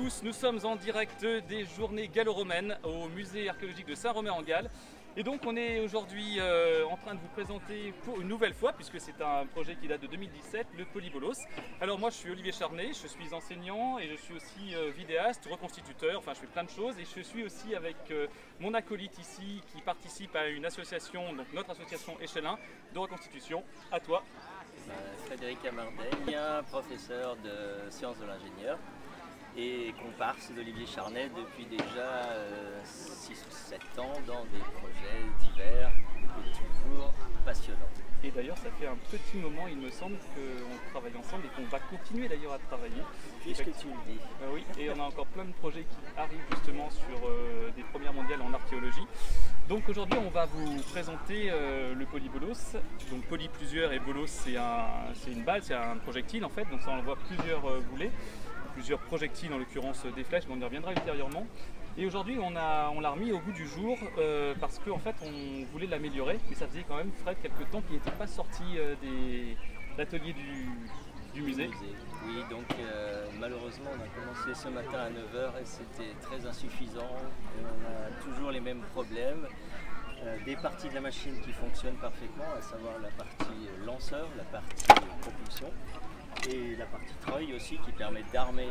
tous, nous sommes en direct des journées gallo-romaines au musée archéologique de Saint-Romain-en-Galles. Et donc on est aujourd'hui en train de vous présenter pour une nouvelle fois, puisque c'est un projet qui date de 2017, le Polybolos. Alors moi je suis Olivier Charnet, je suis enseignant et je suis aussi vidéaste, reconstituteur, enfin je fais plein de choses. Et je suis aussi avec mon acolyte ici qui participe à une association, donc notre association Échelin de reconstitution. À toi. Frédéric Amardey, professeur de sciences de l'ingénieur et comparse d'Olivier Charnet depuis déjà 6 ou 7 ans dans des projets divers et toujours passionnants. Et d'ailleurs ça fait un petit moment, il me semble, qu'on travaille ensemble et qu'on va continuer d'ailleurs à travailler. Puisque tu le dis. Oui, et on a encore plein de projets qui arrivent justement sur des premières mondiales en archéologie. Donc aujourd'hui on va vous présenter le polybolos. Donc poly plusieurs et bolos c'est une balle, c'est un projectile en fait, donc ça envoie plusieurs boulets, plusieurs projectiles en l'occurrence des flèches, mais on y reviendra ultérieurement. Et aujourd'hui on l'a remis au goût du jour parce qu'en fait on voulait l'améliorer, mais ça faisait quand même Fred quelques temps qu'il n'était pas sorti de l'atelier du musée. Oui, donc malheureusement on a commencé ce matin à 9 h et c'était très insuffisant. Et on a toujours les mêmes problèmes. Des parties de la machine qui fonctionnent parfaitement, à savoir la partie lanceur, la partie propulsion et la partie treuil aussi qui permet d'armer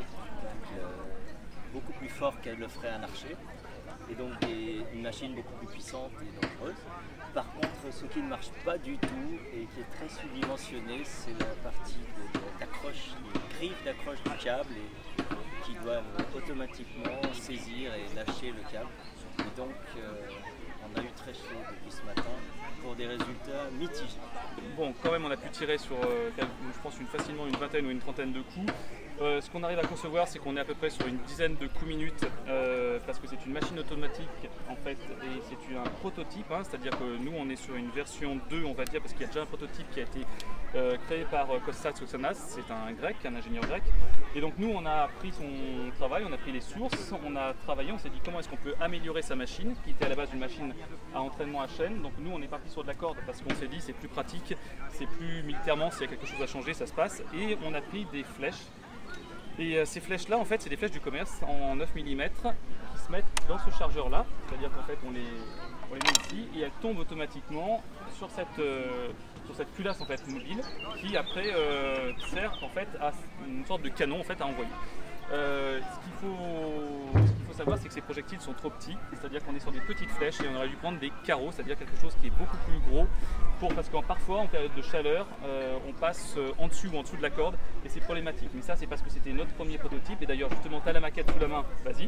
beaucoup plus fort qu'elle le ferait un archer. Et donc une machine beaucoup plus puissante et dangereuse. Par contre, ce qui ne marche pas du tout et qui est très sous-dimensionné, c'est la partie d'accroche, les griffes d'accroche du câble et qui doivent automatiquement saisir et lâcher le câble. Et donc, on a eu très chaud depuis ce matin pour des résultats mitigés. Bon, quand même, on a pu tirer sur, je pense, facilement une vingtaine ou une trentaine de coups. Ce qu'on arrive à concevoir, c'est qu'on est à peu près sur une dizaine de coups minutes parce que c'est une machine automatique en fait et c'est un prototype, hein, c'est-à-dire que nous on est sur une version 2 on va dire parce qu'il y a déjà un prototype qui a été créé par Kostas Soxanas, c'est un grec, un ingénieur grec. Et donc nous on a pris son travail, on a pris les sources, on a travaillé, on s'est dit comment est-ce qu'on peut améliorer sa machine qui était à la base une machine à entraînement à chaîne. Donc nous on est parti sur de la corde parce qu'on s'est dit c'est plus pratique, c'est plus militairement, s'il y a quelque chose à changer ça se passe. Et on a pris des flèches. Et ces flèches là en fait c'est des flèches du commerce en 9 mm qui se mettent dans ce chargeur là, c'est à dire qu'en fait on les met ici et elles tombent automatiquement sur cette culasse en fait mobile qui après sert en fait à une sorte de canon en fait à envoyer. Ce qu'il faut savoir, c'est que ces projectiles sont trop petits, c'est-à-dire qu'on est sur des petites flèches et on aurait dû prendre des carreaux, c'est-à-dire quelque chose qui est beaucoup plus gros, parce que parfois en période de chaleur, on passe en dessus ou en dessous de la corde et c'est problématique. Mais ça, c'est parce que c'était notre premier prototype et d'ailleurs justement, tu as la maquette sous la main, vas-y.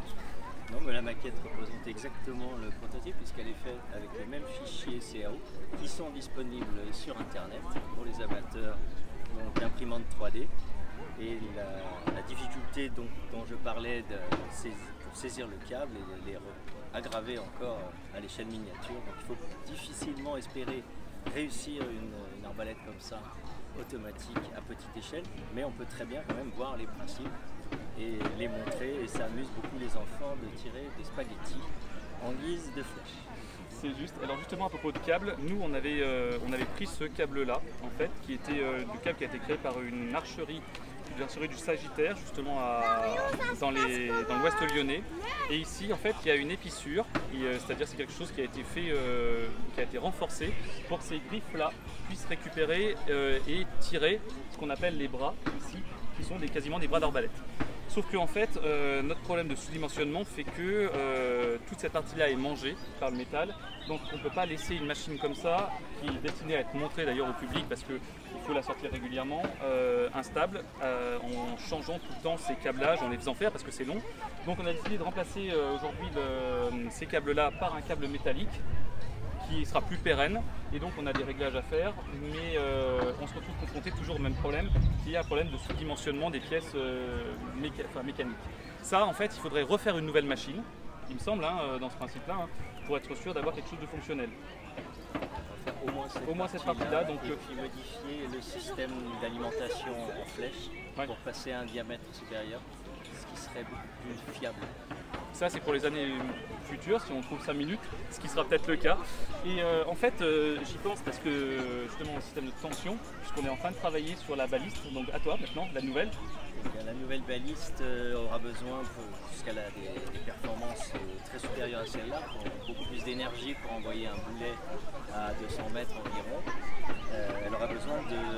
Non, mais la maquette représente exactement le prototype puisqu'elle est faite avec les mêmes fichiers CAO qui sont disponibles sur internet pour les amateurs d'imprimantes 3D. Et la difficulté dont je parlais pour saisir le câble et les aggraver encore à l'échelle miniature. Donc il faut difficilement espérer réussir une arbalète comme ça automatique à petite échelle, mais on peut très bien quand même voir les principes et les montrer et ça amuse beaucoup les enfants de tirer des spaghettis en guise de flèche. C'est juste. Alors justement à propos de câble, nous on avait pris ce câble là en fait qui était le câble qui a été créé par une archerie du Sagittaire justement dans l'ouest lyonnais. Et ici en fait il y a une épissure, c'est-à-dire c'est quelque chose qui a été fait, qui a été renforcé pour que ces griffes là puissent récupérer et tirer ce qu'on appelle les bras ici, qui sont quasiment des bras d'arbalète. Sauf que en fait, notre problème de sous-dimensionnement fait que toute cette partie-là est mangée par le métal. Donc on ne peut pas laisser une machine comme ça, qui est destinée à être montrée d'ailleurs au public parce qu'il faut la sortir régulièrement, instable, en changeant tout le temps ces câblages, en les faisant faire parce que c'est long. Donc on a décidé de remplacer aujourd'hui ces câbles-là par un câble métallique qui sera plus pérenne et donc on a des réglages à faire mais on se retrouve confronté toujours au même problème qui est un problème de sous-dimensionnement des pièces mécaniques. Ça en fait il faudrait refaire une nouvelle machine, il me semble dans ce principe là, pour être sûr d'avoir quelque chose de fonctionnel. On va faire au moins cette partie-là donc, et puis modifier le système d'alimentation en flèche pour passer à un diamètre supérieur, ce qui serait beaucoup plus fiable. Ça, c'est pour les années futures, si on trouve 5 minutes, ce qui sera peut-être le cas. Et en fait, j'y pense parce que justement, le système de tension, puisqu'on est en train de travailler sur la baliste, donc à toi maintenant, la nouvelle. Eh bien, la nouvelle baliste aura besoin, puisqu'elle a des performances très supérieures à celle-là, pour beaucoup plus d'énergie pour envoyer un boulet à 200 mètres environ. Elle aura besoin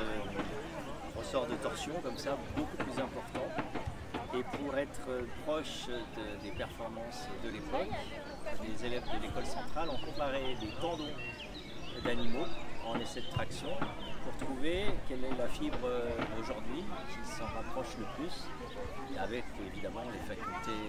de ressorts de torsion comme ça, beaucoup plus importants. Et pour être proche des performances de l'époque, les élèves de l'école centrale ont comparé des tendons d'animaux en essai de traction pour trouver quelle est la fibre aujourd'hui qui s'en rapproche le plus, avec évidemment les facultés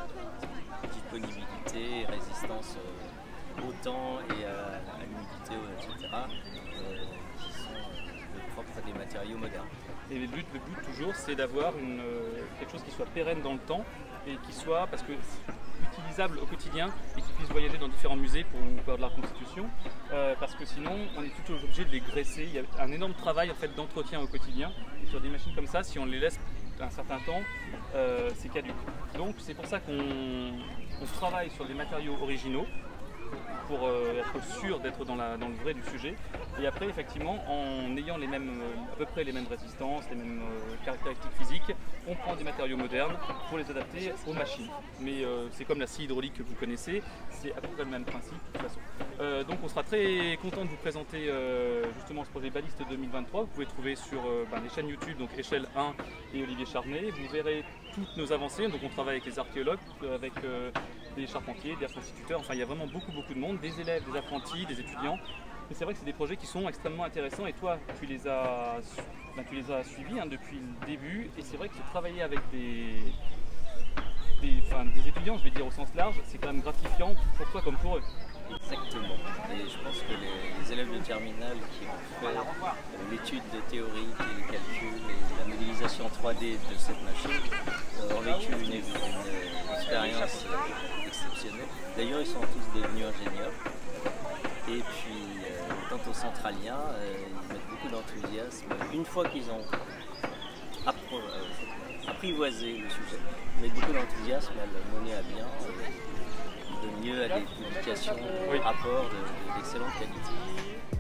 disponibilité, résistance au temps et à l'humidité, etc., qui sont le propre des matériaux modernes. Et le but toujours, c'est d'avoir quelque chose qui soit pérenne dans le temps et qui soit, parce que utilisable au quotidien et qui puisse voyager dans différents musées pour faire de la reconstitution, parce que sinon on est toujours obligé de les graisser. Il y a un énorme travail en fait d'entretien au quotidien. Et sur des machines comme ça, si on les laisse un certain temps, c'est caduc. Donc c'est pour ça qu'on travaille sur des matériaux originaux pour être sûr d'être dans le vrai du sujet. Et après, effectivement, en ayant à peu près les mêmes résistances, les mêmes caractéristiques physiques, on prend des matériaux modernes pour les adapter aux machines. Mais c'est comme la scie hydraulique que vous connaissez, c'est à peu près le même principe de toute façon. Donc on sera très content de vous présenter justement ce projet Baliste 2023. Vous pouvez trouver sur les chaînes YouTube, donc Échelle 1 et Olivier Charnet. Vous verrez toutes nos avancées. Donc on travaille avec les archéologues, avec des charpentiers, des reconstituteurs, enfin il y a vraiment beaucoup de monde, des élèves, des apprentis, des étudiants. Et c'est vrai que c'est des projets qui sont extrêmement intéressants et toi tu les as suivis depuis le début et c'est vrai que travailler avec des étudiants, je vais dire au sens large, c'est quand même gratifiant pour toi comme pour eux. Exactement. Et je pense que les élèves de terminale qui ont fait l'étude théorique et les calculs et la modélisation 3D de cette machine ont vécu une expérience exceptionnelle. D'ailleurs, ils sont tous devenus ingénieurs. Et puis, quant aux centraliens, ils mettent beaucoup d'enthousiasme. Une fois qu'ils ont apprivoisé le sujet, ils mettent beaucoup d'enthousiasme à le mener à bien. Donne lieu à des publications, rapports d'excellente qualité.